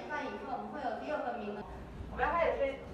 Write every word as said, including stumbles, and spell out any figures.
点半以后，我们会有第二个名额。 我们要开始吹。